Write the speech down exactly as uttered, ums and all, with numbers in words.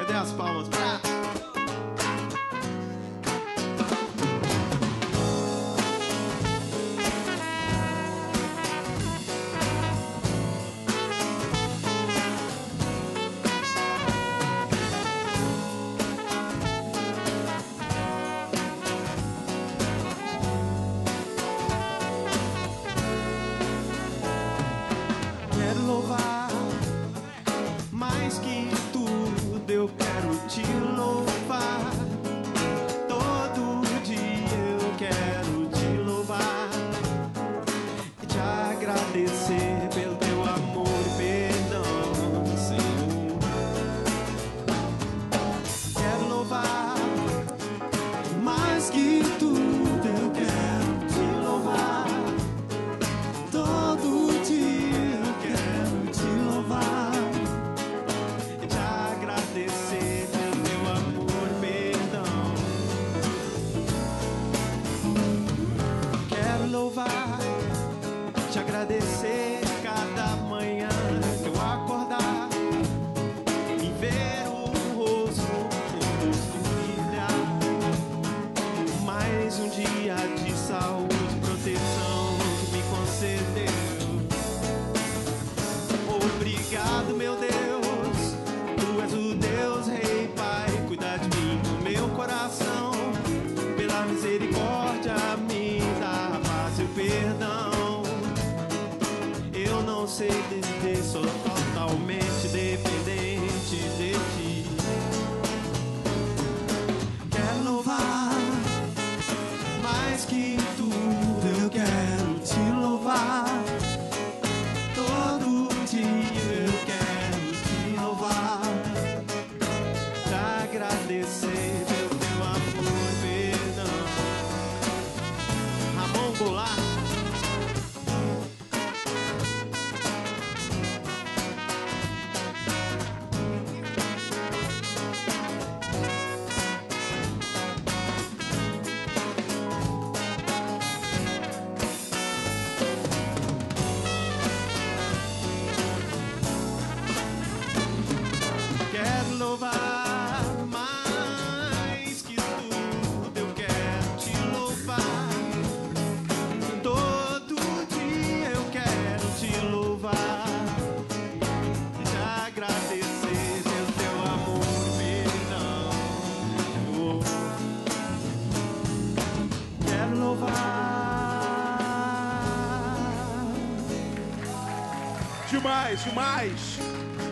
Cadê as palmas? Pra... Quero louvar mais que tudo, eu quero te louvar. Todo dia eu quero te louvar e te agradecer pelo teu amor e perdão, Senhor. Quero louvar mais que tudo, eu quero te louvar. Todo dia eu quero te louvar e te agradecer pelo teu amor e perdão. Quero louvar, te agradecer cada manhã que eu acordar e ver o rosto, o rosto brilhar. Mais um dia de saúde e proteção que me concedeu. Obrigado, meu Deus, tu és o Deus, Rei, Pai, cuida de mim, do meu coração, pela misericórdia me dá a paz e o perdão. Eu não sei dizer, sou totalmente dependente de ti. Quero louvar mais que tudo, eu quero te louvar. Todo dia eu quero te louvar, te agradecer pelo teu amor e perdão. Ramon Goulart. Quero louvar mais que tudo, eu quero te louvar. Todo dia eu quero te louvar e te agradecer pelo teu amor e perdão. Quero louvar. Demais, demais.